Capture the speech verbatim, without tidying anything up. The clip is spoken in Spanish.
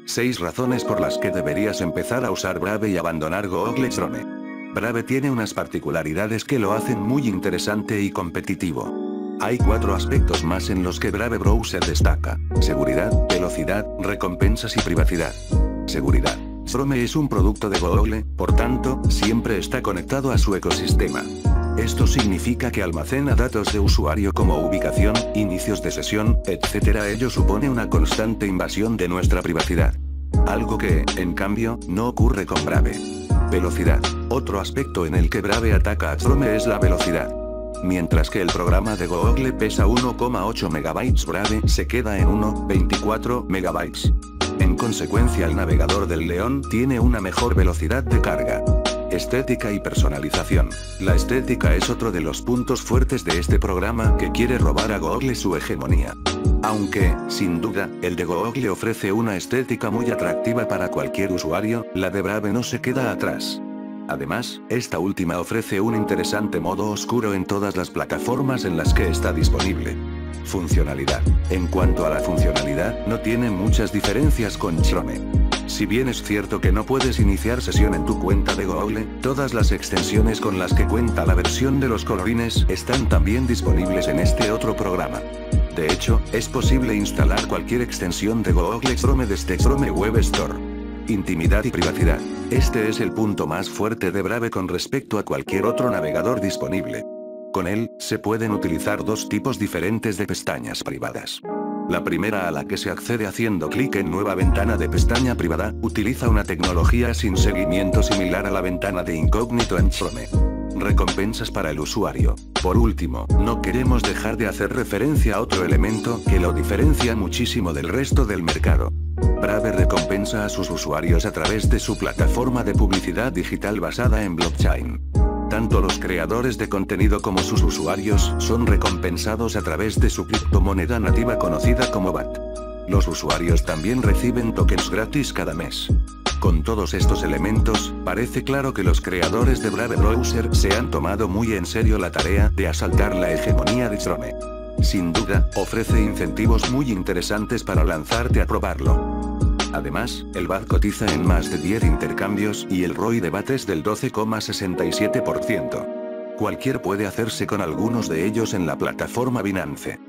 seis razones por las que deberías empezar a usar Brave y abandonar Google Chrome. Brave tiene unas particularidades que lo hacen muy interesante y competitivo. Hay cuatro aspectos más en los que Brave Browser destaca: seguridad, velocidad, recompensas y privacidad. Seguridad. Chrome es un producto de Google, por tanto, siempre está conectado a su ecosistema. Esto significa que almacena datos de usuario como ubicación, inicios de sesión, etcétera. Ello supone una constante invasión de nuestra privacidad. Algo que, en cambio, no ocurre con Brave. Velocidad. Otro aspecto en el que Brave ataca a Chrome es la velocidad. Mientras que el programa de Google pesa uno coma ocho megabytes, Brave se queda en uno coma veinticuatro megabytes. En consecuencia, el navegador del León tiene una mejor velocidad de carga. Estética y personalización. La estética es otro de los puntos fuertes de este programa que quiere robar a Google su hegemonía. Aunque, sin duda, el de Google ofrece una estética muy atractiva para cualquier usuario, la de Brave no se queda atrás. Además, esta última ofrece un interesante modo oscuro en todas las plataformas en las que está disponible. Funcionalidad. En cuanto a la funcionalidad, no tiene muchas diferencias con Chrome. Si bien es cierto que no puedes iniciar sesión en tu cuenta de Google, todas las extensiones con las que cuenta la versión de los colorines están también disponibles en este otro programa. De hecho, es posible instalar cualquier extensión de Google Chrome desde Chrome Web Store. Intimidad y privacidad. Este es el punto más fuerte de Brave con respecto a cualquier otro navegador disponible. Con él, se pueden utilizar dos tipos diferentes de pestañas privadas. La primera, a la que se accede haciendo clic en nueva ventana de pestaña privada, utiliza una tecnología sin seguimiento similar a la ventana de incógnito en Chrome. Recompensas para el usuario. Por último, no queremos dejar de hacer referencia a otro elemento que lo diferencia muchísimo del resto del mercado. Brave recompensa a sus usuarios a través de su plataforma de publicidad digital basada en blockchain. Tanto los creadores de contenido como sus usuarios son recompensados a través de su criptomoneda nativa conocida como B A T. Los usuarios también reciben tokens gratis cada mes. Con todos estos elementos, parece claro que los creadores de Brave Browser se han tomado muy en serio la tarea de asaltar la hegemonía de Chrome. Sin duda, ofrece incentivos muy interesantes para lanzarte a probarlo. Además, el B A T cotiza en más de diez intercambios y el R O I de B A T es del doce coma sesenta y siete por ciento. Cualquier puede hacerse con algunos de ellos en la plataforma Binance.